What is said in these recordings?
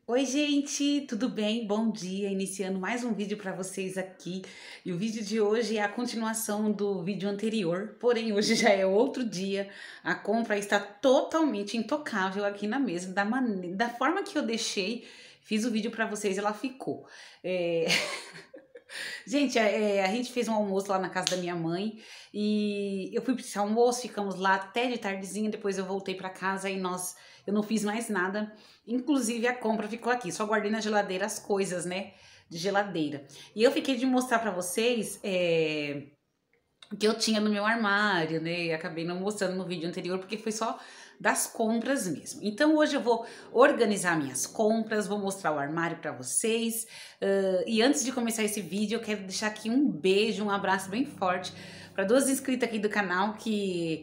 Oi, gente, tudo bem? Bom dia, iniciando mais um vídeo para vocês aqui. E o vídeo de hoje é a continuação do vídeo anterior, porém hoje já é outro dia. A compra está totalmente intocável aqui na mesa, da forma que eu deixei, fiz o vídeo para vocês, ela ficou. Gente, a gente fez um almoço lá na casa da minha mãe e eu fui para esse almoço, ficamos lá até de tardezinha, depois eu voltei para casa e eu não fiz mais nada, inclusive a compra ficou aqui, só guardei na geladeira as coisas, né, de geladeira. E eu fiquei de mostrar para vocês o que eu tinha no meu armário, né, e acabei não mostrando no vídeo anterior porque foi só das compras mesmo. Então hoje eu vou organizar minhas compras, vou mostrar o armário para vocês. E antes de começar esse vídeo, eu quero deixar aqui um beijo, um abraço bem forte para duas inscritas aqui do canal que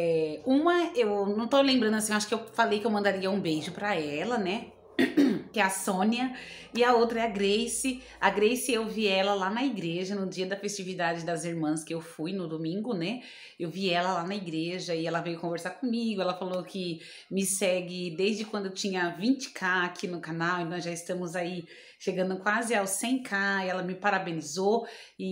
uma eu não tô lembrando assim, acho que eu falei que eu mandaria um beijo para ela, né? Que é a Sônia, e a outra é a Grace. A Grace, eu vi ela lá na igreja no dia da festividade das irmãs que eu fui no domingo, né? Eu vi ela lá na igreja e ela veio conversar comigo. Ela falou que me segue desde quando eu tinha 20k aqui no canal, e nós já estamos aí chegando quase aos 100k. E ela me parabenizou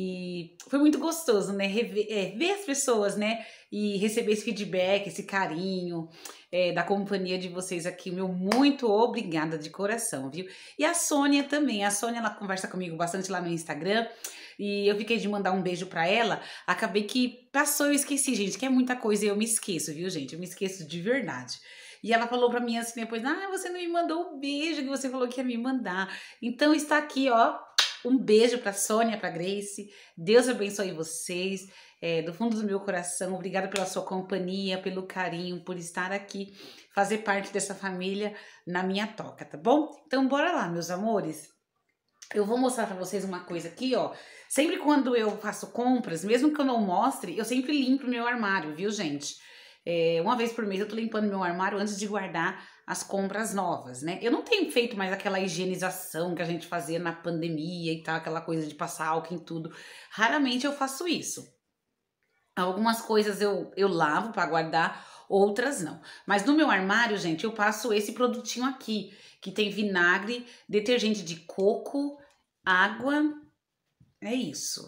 e foi muito gostoso, né? Ver as pessoas, né? E receber esse feedback, esse carinho da companhia de vocês aqui. Meu muito obrigada de coração, viu? E a Sônia também. A Sônia, ela conversa comigo bastante lá no Instagram. E eu fiquei de mandar um beijo pra ela. Acabei que passou, eu esqueci, gente, que é muita coisa e eu me esqueço, viu, gente? Eu me esqueço de verdade. E ela falou pra mim assim depois: ah, você não me mandou o beijo que você falou que ia me mandar. Então está aqui, ó. Um beijo pra Sônia, pra Grace. Deus abençoe vocês. Do fundo do meu coração, obrigada pela sua companhia, pelo carinho, por estar aqui, fazer parte dessa família na minha toca, tá bom? Então bora lá, meus amores. Eu vou mostrar pra vocês uma coisa aqui, ó. Sempre quando eu faço compras, mesmo que eu não mostre, eu sempre limpo meu armário, viu, gente? Uma vez por mês eu tô limpando meu armário antes de guardar as compras novas, né? Eu não tenho feito mais aquela higienização que a gente fazia na pandemia e tal, aquela coisa de passar álcool em tudo. Raramente eu faço isso. Algumas coisas eu lavo para guardar, outras não. Mas no meu armário, gente, eu passo esse produtinho aqui, que tem vinagre, detergente de coco, água, é isso.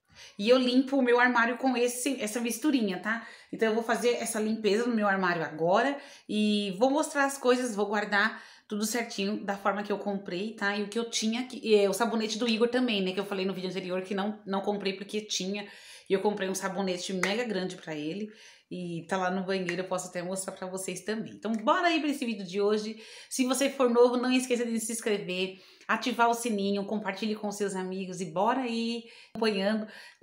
E eu limpo o meu armário com essa misturinha, tá? Então eu vou fazer essa limpeza no meu armário agora e vou mostrar as coisas, vou guardar tudo certinho da forma que eu comprei, tá? E o que eu tinha aqui, e o sabonete do Igor também, né? Que eu falei no vídeo anterior que não comprei porque tinha. E eu comprei um sabonete mega grande pra ele. E tá lá no banheiro, eu posso até mostrar pra vocês também. Então bora aí pra esse vídeo de hoje. Se você for novo, não esqueça de se inscrever, ativar o sininho, compartilhe com seus amigos e bora aí acompanhando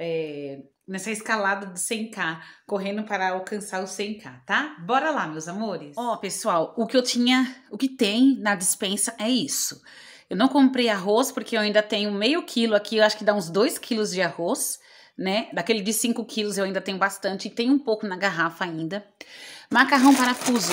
nessa escalada de 100k, correndo para alcançar os 100k, tá? Bora lá, meus amores. Ó, pessoal, o que tem na despensa é isso. Eu não comprei arroz porque eu ainda tenho meio quilo aqui, eu acho que dá uns 2 quilos de arroz, né? Daquele de 5 quilos eu ainda tenho bastante e tem um pouco na garrafa ainda. Macarrão parafuso.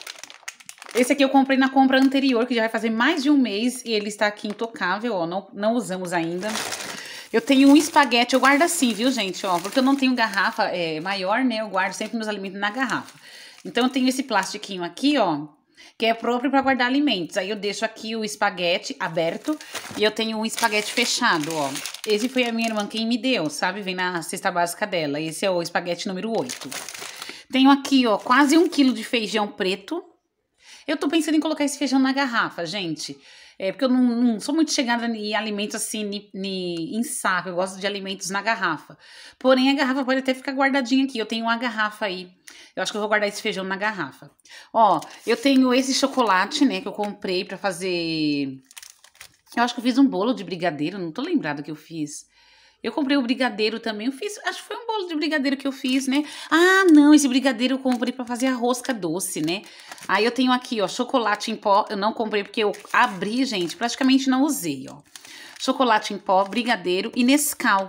Esse aqui eu comprei na compra anterior, que já vai fazer mais de um mês e ele está aqui intocável, ó, não usamos ainda. Eu tenho um espaguete, eu guardo assim, viu, gente, ó, porque eu não tenho garrafa maior, né, eu guardo sempre meus alimentos na garrafa. Então eu tenho esse plastiquinho aqui, ó, que é próprio para guardar alimentos. Aí eu deixo aqui o espaguete aberto e eu tenho um espaguete fechado, ó. Esse foi a minha irmã quem me deu, sabe, vem na cesta básica dela. Esse é o espaguete número 8. Tenho aqui, ó, quase 1 quilo de feijão preto. Eu tô pensando em colocar esse feijão na garrafa, gente. Porque eu não sou muito chegada em alimentos assim, em saco. Eu gosto de alimentos na garrafa. Porém, a garrafa pode até ficar guardadinha aqui. Eu tenho uma garrafa aí. Eu acho que eu vou guardar esse feijão na garrafa. Ó, eu tenho esse chocolate, né, que eu comprei pra fazer... Eu acho que eu fiz um bolo de brigadeiro. Não tô lembrada que eu fiz. Eu comprei o brigadeiro também, acho que foi um bolo de brigadeiro que eu fiz, né? Ah, não, esse brigadeiro eu comprei pra fazer a rosca doce, né? Aí eu tenho aqui, ó, chocolate em pó, eu não comprei porque eu abri, gente, praticamente não usei, ó. Chocolate em pó, brigadeiro e Nescau.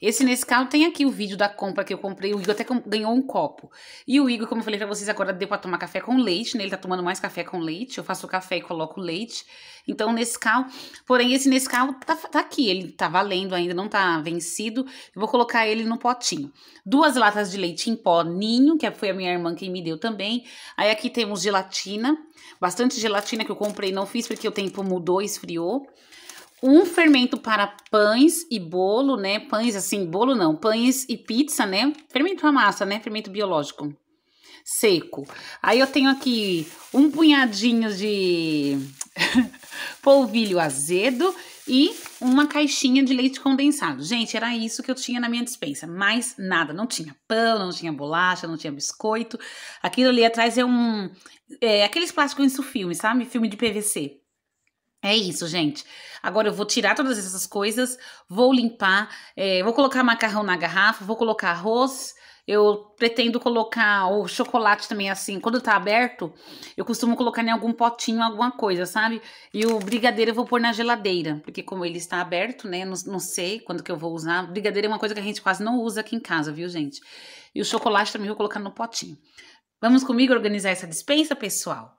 Esse Nescau tem aqui o vídeo da compra que eu comprei. O Igor até ganhou um copo. E o Igor, como eu falei pra vocês, agora deu pra tomar café com leite, né? Ele tá tomando mais café com leite. Eu faço o café e coloco leite. Então, o Nescau... Porém, esse Nescau tá aqui. Ele tá valendo ainda, não tá vencido. Eu vou colocar ele no potinho. 2 latas de leite em pó Ninho, que foi a minha irmã quem me deu também. Aí aqui temos gelatina. Bastante gelatina que eu comprei e não fiz porque o tempo mudou, esfriou. Um fermento para pães e bolo, né? Pães assim, bolo não, pães e pizza, né? Fermento para massa, né? Fermento biológico seco. Aí eu tenho aqui um punhadinho de polvilho azedo e uma caixinha de leite condensado. Gente, era isso que eu tinha na minha despensa, mais nada. Não tinha pão, não tinha bolacha, não tinha biscoito. Aquilo ali atrás é aqueles plásticos em sulfilme, sabe? Filme de PVC. É isso, gente. Agora eu vou tirar todas essas coisas, vou limpar, vou colocar macarrão na garrafa, vou colocar arroz. Eu pretendo colocar o chocolate também assim, quando tá aberto, eu costumo colocar em algum potinho, alguma coisa, sabe? E o brigadeiro eu vou pôr na geladeira, porque como ele está aberto, né, não sei quando que eu vou usar. Brigadeiro é uma coisa que a gente quase não usa aqui em casa, viu, gente? E o chocolate também eu vou colocar no potinho. Vamos comigo organizar essa despensa, pessoal?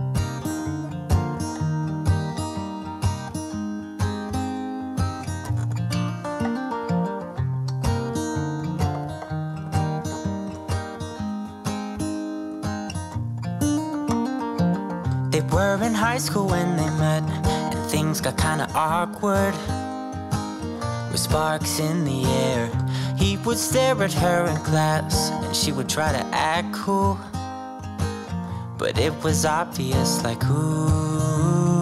They were in high school when they met, and things got kinda awkward. With sparks in the air, he would stare at her in class, and she would try to act cool. But it was obvious, like, ooh,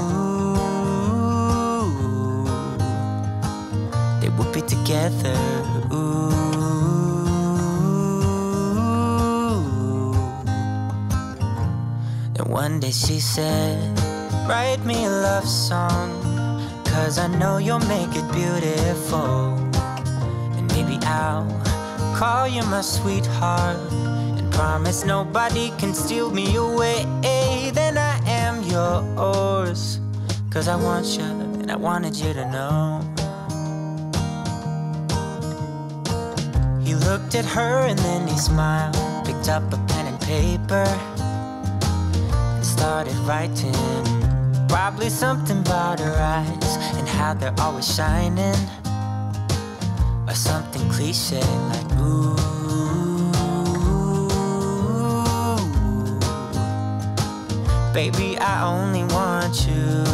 they would be together, ooh. One day she said, write me a love song, 'cause I know you'll make it beautiful. And maybe I'll call you my sweetheart, and promise nobody can steal me away. Then I am yours, 'cause I want you, and I wanted you to know. He looked at her and then he smiled, picked up a pen and paper, started writing. Probably something about her eyes and how they're always shining, or something cliche like ooh. Baby, I only want you.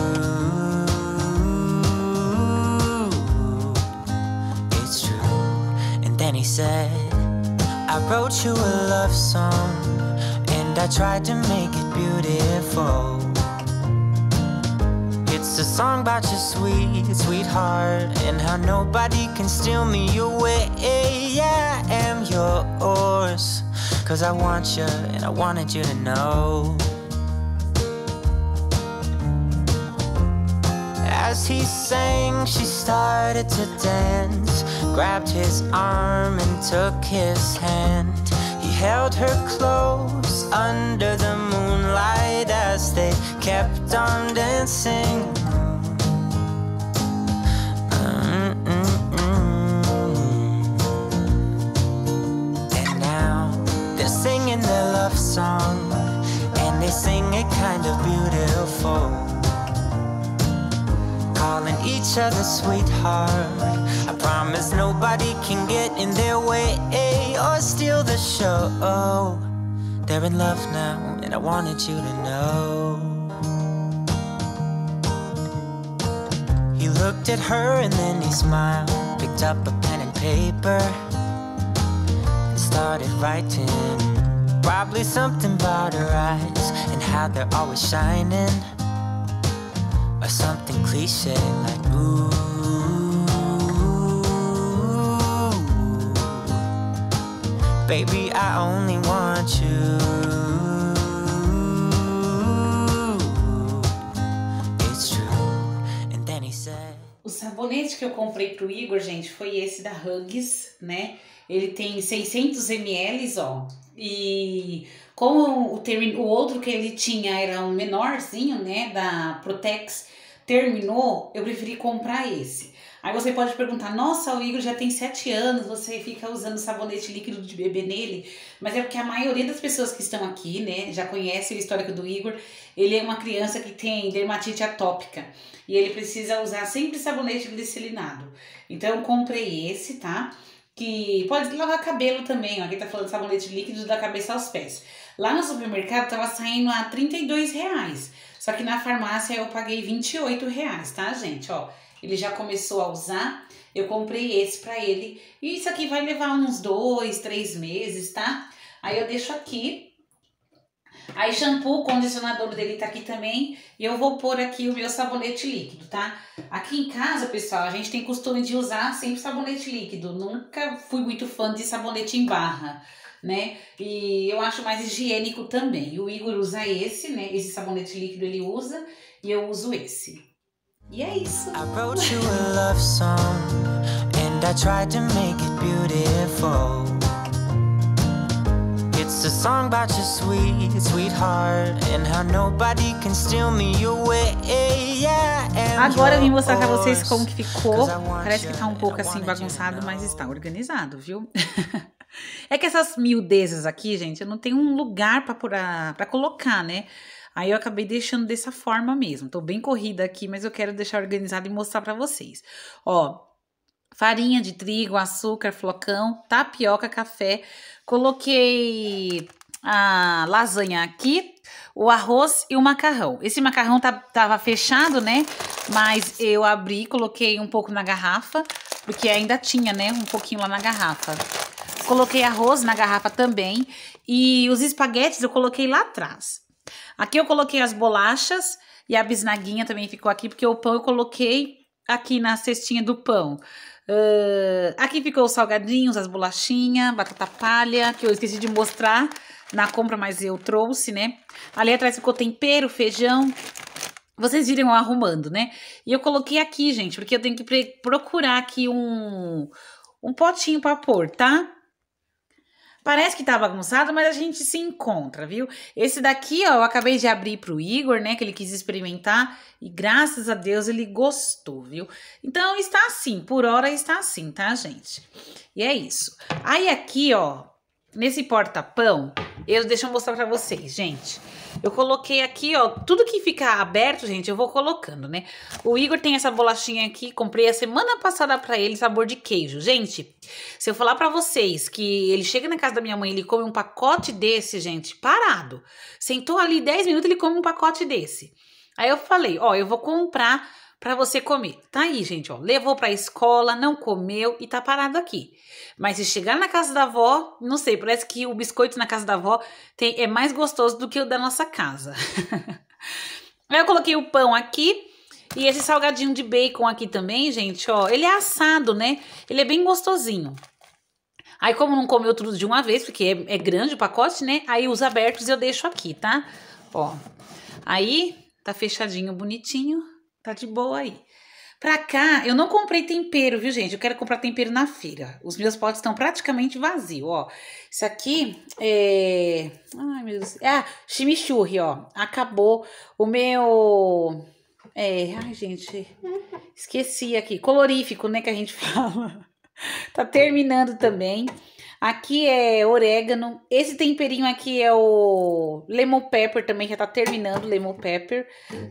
It's true. And then he said, I wrote you a love song, and I tried to make it beautiful. It's a song about your sweet, sweetheart, and how nobody can steal me away. Yeah, I am yours, 'cause I want you, and I wanted you to know. As he sang, she started to dance, grabbed his arm and took his hand. Held her close under the moonlight as they kept on dancing. And now they're singing their love song, and they sing it kind of beautiful, calling each other sweetheart. I promise nobody can get in their way or steal the show. They're in love now, and I wanted you to know. He looked at her and then he smiled, picked up a pen and paper, and started writing. Probably something about her eyes and how they're always shining, or something cliche like ooh. Baby, I only want you. It's true. And then he said, o sabonete que eu comprei pro Igor, gente, foi esse da Huggies, né? Ele tem 600 ml, ó. E como o outro que ele tinha era um menorzinho, né, da Protex, terminou, eu preferi comprar esse. Aí você pode perguntar, nossa, o Igor já tem 7 anos, você fica usando sabonete líquido de bebê nele? Mas é porque a maioria das pessoas que estão aqui, né, já conhece o histórico do Igor. Ele é uma criança que tem dermatite atópica e ele precisa usar sempre sabonete glicelinado. Então eu comprei esse, tá? Que pode lavar cabelo também, ó. Aqui tá falando sabonete líquido da cabeça aos pés. Lá no supermercado tava saindo a R$32. Só que na farmácia eu paguei R$28, tá, gente? Ó, ele já começou a usar. Eu comprei esse pra ele. E isso aqui vai levar uns 2, 3 meses, tá? Aí eu deixo aqui. Aí shampoo, condicionador dele tá aqui também. E eu vou pôr aqui o meu sabonete líquido, tá? Aqui em casa, pessoal, a gente tem costume de usar sempre sabonete líquido. Nunca fui muito fã de sabonete em barra, né? E eu acho mais higiênico também. E o Igor usa esse, né? Esse sabonete líquido ele usa e eu uso esse. E é isso. I wrote you a love song and I tried to make it beautiful. It's a song about your sweet, sweetheart and how nobody can steal me away. Agora eu vim mostrar pra vocês como que ficou. Parece que tá um pouco assim bagunçado, mas está organizado, viu? É que essas miudezas aqui, gente, eu não tenho um lugar pra colocar, né? Aí eu acabei deixando dessa forma mesmo. Tô bem corrida aqui, mas eu quero deixar organizado e mostrar pra vocês. Ó, farinha de trigo, açúcar, flocão, tapioca, café. Coloquei a lasanha aqui, o arroz e o macarrão. Esse macarrão tava fechado, né? Mas eu abri, coloquei um pouco na garrafa, porque ainda tinha, né? Um pouquinho lá na garrafa. Coloquei arroz na garrafa também. E os espaguetes eu coloquei lá atrás. Aqui eu coloquei as bolachas e a bisnaguinha também ficou aqui, porque o pão eu coloquei aqui na cestinha do pão. Aqui ficou os salgadinhos, as bolachinhas, batata palha, que eu esqueci de mostrar na compra, mas eu trouxe, né? Ali atrás ficou tempero, feijão. Vocês viram eu arrumando, né? E eu coloquei aqui, gente, porque eu tenho que procurar aqui um potinho pra pôr, tá? Parece que tá bagunçado, mas a gente se encontra, viu? Esse daqui, ó, eu acabei de abrir pro Igor, né? Que ele quis experimentar e graças a Deus ele gostou, viu? Então está assim, por hora está assim, tá, gente? E é isso. Aí aqui, ó, nesse porta-pão, deixa eu mostrar pra vocês, gente. Eu coloquei aqui, ó, tudo que fica aberto, gente, eu vou colocando, né? O Igor tem essa bolachinha aqui, comprei a semana passada pra ele, sabor de queijo. Gente, se eu falar pra vocês que ele chega na casa da minha mãe, ele come um pacote desse, gente, parado. Sentou ali 10 minutos, ele come um pacote desse. Aí eu falei, ó, eu vou comprar pra você comer. Tá aí, gente, ó, levou pra escola, não comeu e tá parado aqui. Mas se chegar na casa da avó, não sei, parece que o biscoito na casa da avó é mais gostoso do que o da nossa casa. Aí eu coloquei o pão aqui e esse salgadinho de bacon aqui também, gente, ó, ele é assado, né? Ele é bem gostosinho. Aí como não comeu tudo de uma vez, porque é grande o pacote, né? Aí os abertos eu deixo aqui, tá? Ó, aí tá fechadinho, bonitinho, tá de boa aí. Pra cá, eu não comprei tempero, viu, gente? Eu quero comprar tempero na feira. Os meus potes estão praticamente vazios, ó. Isso aqui é... Ai, meu Deus. Chimichurri, ó. Acabou o meu... Ai, gente. Esqueci aqui. Colorífico, né, que a gente fala. Tá terminando também. Aqui é orégano. Esse temperinho aqui é o lemon pepper também, já tá terminando, lemon pepper.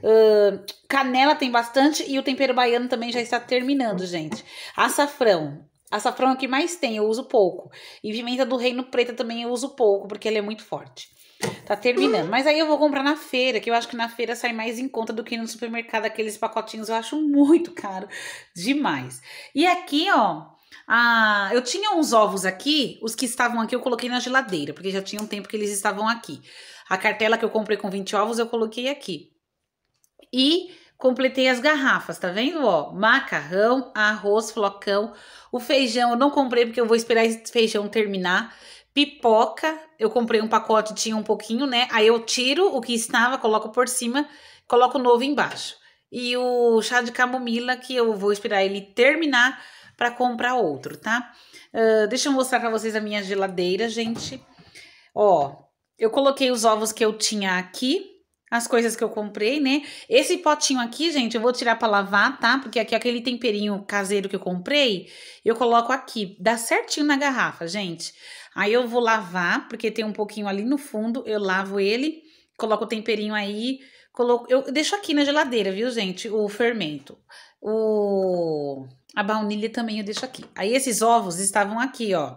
Canela tem bastante e o tempero baiano também já está terminando, gente. Açafrão. Açafrão é o que mais tem, eu uso pouco. E pimenta do reino preta também eu uso pouco, porque ela é muito forte. Tá terminando. Mas aí eu vou comprar na feira, que eu acho que na feira sai mais em conta do que no supermercado. Aqueles pacotinhos eu acho muito caro demais. E aqui, ó... eu tinha uns ovos aqui, os que estavam aqui eu coloquei na geladeira, porque já tinha um tempo que eles estavam aqui. A cartela que eu comprei com 20 ovos eu coloquei aqui. E completei as garrafas, tá vendo, ó? Macarrão, arroz, flocão. O feijão eu não comprei porque eu vou esperar esse feijão terminar. Pipoca, eu comprei um pacote, tinha um pouquinho, né? Aí eu tiro o que estava, coloco por cima, coloco o novo embaixo. E o chá de camomila que eu vou esperar ele terminar para comprar outro, tá? Deixa eu mostrar para vocês a minha geladeira, gente. Ó, eu coloquei os ovos que eu tinha aqui. as coisas que eu comprei, né? Esse potinho aqui, gente, eu vou tirar pra lavar, tá? Porque aqui aquele temperinho caseiro que eu comprei, eu coloco aqui. Dá certinho na garrafa, gente. Aí eu vou lavar, porque tem um pouquinho ali no fundo. Eu lavo ele, coloco o temperinho aí. Eu deixo aqui na geladeira, viu, gente? O fermento. A baunilha também eu deixo aqui. Aí esses ovos estavam aqui, ó.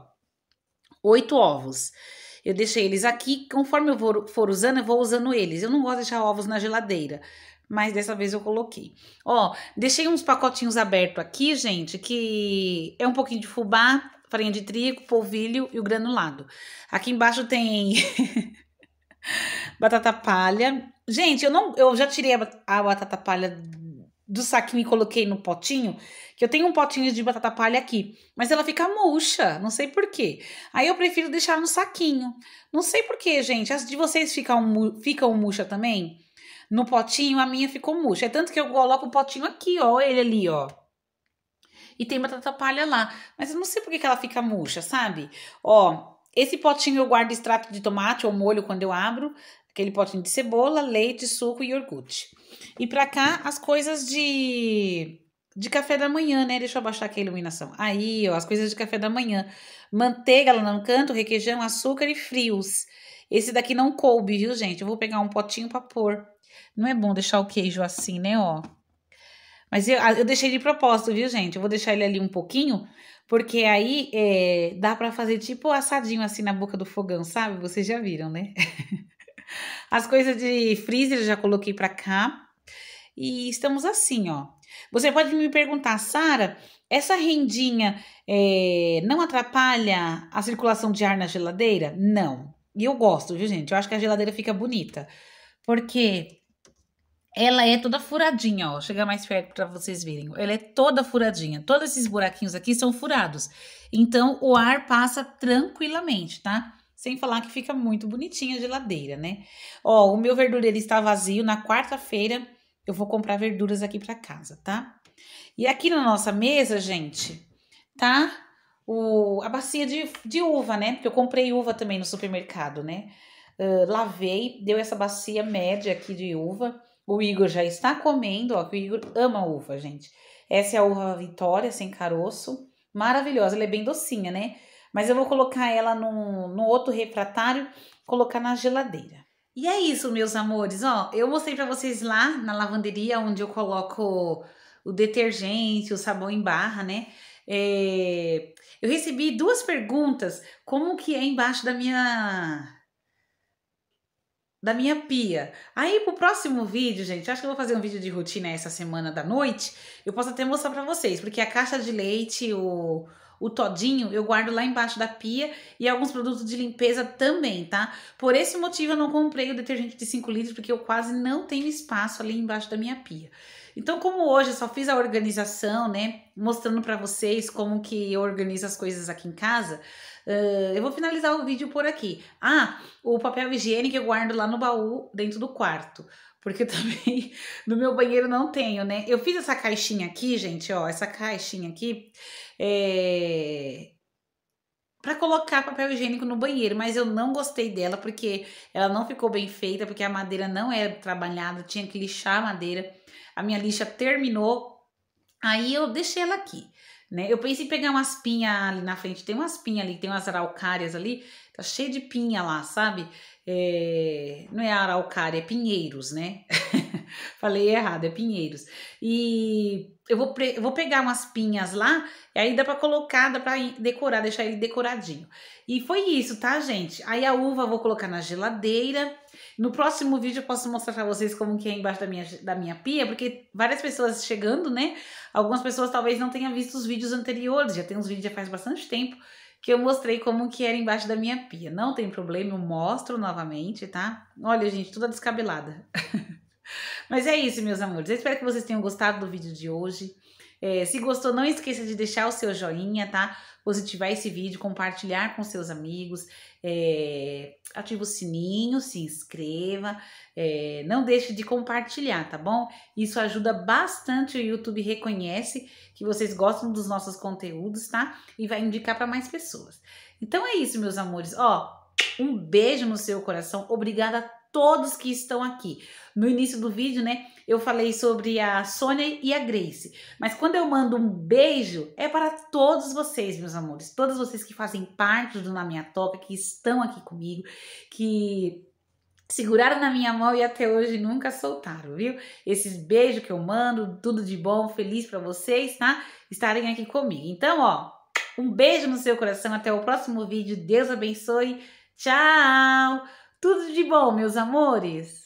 8 ovos. Eu deixei eles aqui, conforme eu for usando, eu vou usando eles. Eu não gosto de deixar ovos na geladeira, mas dessa vez eu coloquei. Ó, deixei uns pacotinhos abertos aqui, gente, que é um pouquinho de fubá, farinha de trigo, polvilho e o granulado. Aqui embaixo tem batata palha. Gente, eu já tirei a batata palha do saquinho e coloquei no potinho, que eu tenho um potinho de batata palha aqui, mas ela fica murcha, não sei por quê. Aí eu prefiro deixar no saquinho. Não sei por quê, gente. As de vocês ficam murcha também? No potinho, a minha ficou murcha. É tanto que eu coloco o potinho aqui, ó, ele ali, ó. E tem batata palha lá. Mas eu não sei por que ela fica murcha, sabe? Ó, esse potinho eu guardo extrato de tomate ou molho quando eu abro. Aquele potinho de cebola, leite, suco e iogurte. E pra cá, as coisas de café da manhã, né? Deixa eu abaixar aqui a iluminação. Aí, ó, as coisas de café da manhã. Manteiga lá no canto, requeijão, açúcar e frios. Esse daqui não coube, viu, gente? Eu vou pegar um potinho pra pôr. Não é bom deixar o queijo assim, né, ó. Mas eu deixei de propósito, viu, gente? Eu vou deixar ele ali um pouquinho, porque aí dá pra fazer tipo assadinho assim na boca do fogão, sabe? Vocês já viram, né? As coisas de freezer eu já coloquei pra cá. E estamos assim, ó. Você pode me perguntar, Sara, essa rendinha não atrapalha a circulação de ar na geladeira? Não. E eu gosto, viu, gente? Eu acho que a geladeira fica bonita. Porque ela é toda furadinha, ó. Chega mais perto para vocês verem. Ela é toda furadinha. Todos esses buraquinhos aqui são furados. Então, o ar passa tranquilamente, tá? Sem falar que fica muito bonitinha a geladeira, né? Ó, o meu verdureiro está vazio. Na quarta-feira eu vou comprar verduras aqui para casa, tá? E aqui na nossa mesa, gente, tá a bacia de uva, né? Porque eu comprei uva também no supermercado, né? Lavei, deu essa bacia média aqui de uva. O Igor já está comendo, ó, que o Igor ama uva, gente. Essa é a uva Vitória, sem caroço. Maravilhosa, ela é bem docinha, né? Mas eu vou colocar ela no outro refratário, colocar na geladeira. E é isso, meus amores, ó. Eu mostrei pra vocês lá na lavanderia, onde eu coloco o detergente, o sabão em barra, né? Eu recebi 2 perguntas, como que é embaixo da minha pia. Aí pro próximo vídeo, gente, acho que eu vou fazer um vídeo de rotina essa semana da noite. Eu posso até mostrar pra vocês, porque a caixa de leite, o todinho, eu guardo lá embaixo da pia e alguns produtos de limpeza também, tá? Por esse motivo eu não comprei o detergente de 5 litros, porque eu quase não tenho espaço ali embaixo da minha pia. Então, como hoje eu só fiz a organização, né, mostrando pra vocês como que eu organizo as coisas aqui em casa, eu vou finalizar o vídeo por aqui. O papel higiênico eu guardo lá no baú, dentro do quarto. Porque também no meu banheiro não tenho, né? Eu fiz essa caixinha aqui, gente, ó. Essa caixinha aqui para colocar papel higiênico no banheiro. Mas eu não gostei dela porque ela não ficou bem feita. Porque a madeira não é trabalhada, tinha que lixar a madeira. A minha lixa terminou. Aí eu deixei ela aqui. Né? Eu pensei em pegar umas pinhas ali na frente, tem umas pinhas ali, tem umas araucárias ali, tá cheio de pinha lá, sabe? Não é araucária, é pinheiros, né? Falei errado, é pinheiros. E eu vou pegar umas pinhas lá, e aí dá pra colocar, dá pra decorar, deixar ele decoradinho. E foi isso, tá, gente? Aí a uva eu vou colocar na geladeira. No próximo vídeo eu posso mostrar pra vocês como que é embaixo da minha pia, porque várias pessoas chegando, né? Algumas pessoas talvez não tenham visto os vídeos anteriores, já tem uns vídeos já faz bastante tempo que eu mostrei como que era embaixo da minha pia. Não tem problema, eu mostro novamente, tá? Olha, gente, toda descabelada. Mas é isso, meus amores. Eu espero que vocês tenham gostado do vídeo de hoje. Se gostou, não esqueça de deixar o seu joinha, tá? Positivar esse vídeo, compartilhar com seus amigos, ativa o sininho, se inscreva, não deixe de compartilhar, tá bom? Isso ajuda bastante, o YouTube reconhece que vocês gostam dos nossos conteúdos, tá? E vai indicar para mais pessoas. Então é isso, meus amores, ó, um beijo no seu coração, obrigada a todos que estão aqui. No início do vídeo, né, eu falei sobre a Sônia e a Grace. Mas quando eu mando um beijo, é para todos vocês, meus amores. Todos vocês que fazem parte do Na Minha Toca, que estão aqui comigo, que seguraram na minha mão e até hoje nunca soltaram, viu? Esses beijos que eu mando, tudo de bom, feliz para vocês, tá? Estarem aqui comigo. Então, ó, um beijo no seu coração, até o próximo vídeo. Deus abençoe. Tchau! Tudo de bom, meus amores!